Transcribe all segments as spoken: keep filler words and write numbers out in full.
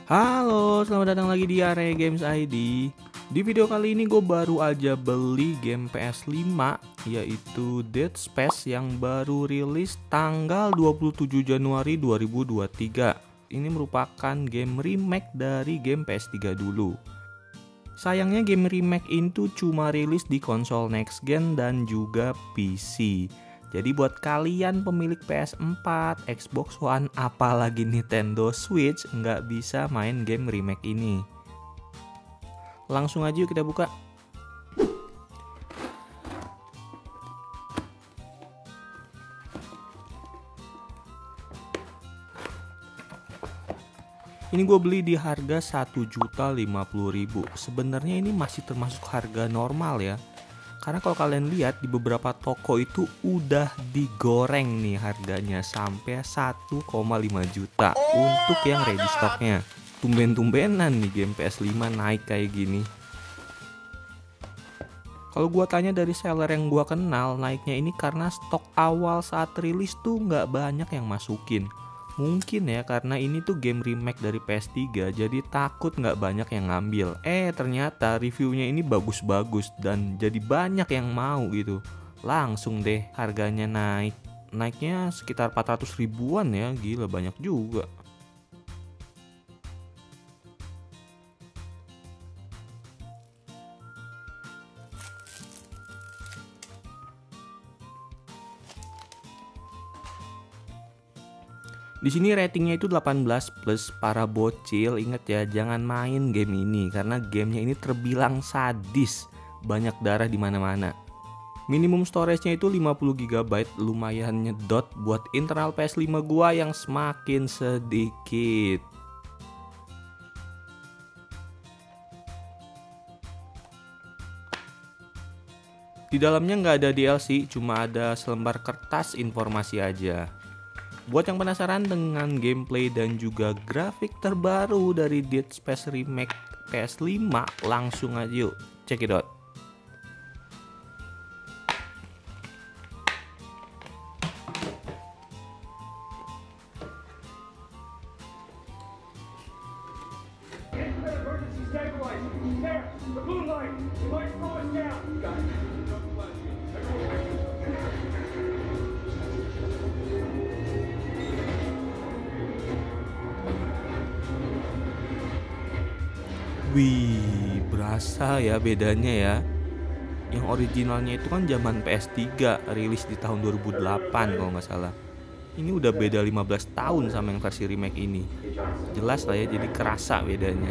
Halo, selamat datang lagi di Area Games I D. Di video kali ini gue baru aja beli game P S lima, yaitu Dead Space yang baru rilis tanggal dua puluh tujuh Januari dua ribu dua puluh tiga. Ini merupakan game remake dari game P S tiga dulu. Sayangnya game remake itu cuma rilis di konsol next gen dan juga P C. Jadi buat kalian pemilik P S empat, Xbox One, apalagi Nintendo Switch nggak bisa main game remake ini. Langsung aja yuk kita buka. Ini gue beli di harga satu juta lima puluh ribu. Sebenarnya ini masih termasuk harga normal ya. Karena kalau kalian lihat di beberapa toko itu udah digoreng nih harganya sampai satu koma lima juta untuk yang ready stocknya. Tumben-tumbenan nih game P S lima naik kayak gini. Kalau gua tanya dari seller yang gua kenal, naiknya ini karena stok awal saat rilis tuh nggak banyak yang masukin. Mungkin ya karena ini tuh game remake dari P S tiga, jadi takut nggak banyak yang ngambil. Eh ternyata reviewnya ini bagus-bagus dan jadi banyak yang mau gitu. Langsung deh harganya naik. Naiknya sekitar empat ratus ribuan ya, gila banyak juga. Di sini ratingnya itu delapan belas plus. Para bocil inget ya, jangan main game ini karena gamenya ini terbilang sadis, banyak darah di mana-mana. Minimum storage-nya itu lima puluh giga byte, lumayan nyedot buat internal P S lima gua yang semakin sedikit. Di dalamnya nggak ada D L C, cuma ada selembar kertas informasi aja. Buat yang penasaran dengan gameplay dan juga grafik terbaru dari Dead Space Remake P S lima, langsung aja yuk check it out. Wih, berasa ya bedanya ya. Yang originalnya itu kan zaman P S tiga, rilis di tahun dua ribu delapan kalau nggak salah. Ini udah beda lima belas tahun sama yang versi remake ini. Jelas lah ya, jadi kerasa bedanya.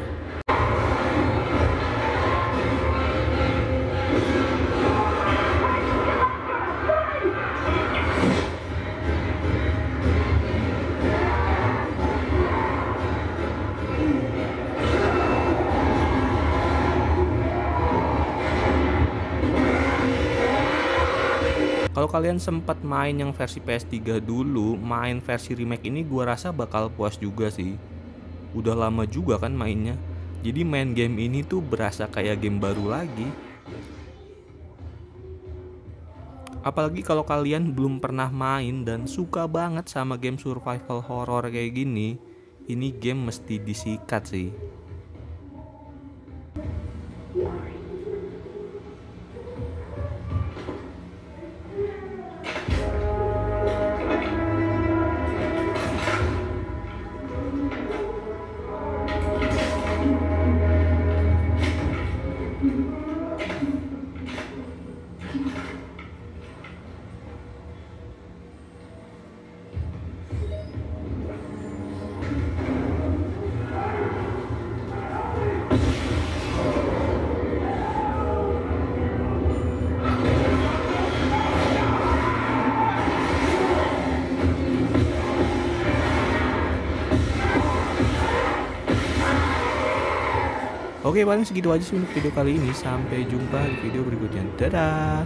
Kalau kalian sempat main yang versi P S tiga dulu, main versi remake ini gua rasa bakal puas juga sih. Udah lama juga kan mainnya. Jadi main game ini tuh berasa kayak game baru lagi. Apalagi kalau kalian belum pernah main dan suka banget sama game survival horror kayak gini, ini game mesti disikat sih. Oke, paling segitu aja sih untuk video kali ini. Sampai jumpa di video berikutnya. Dadah.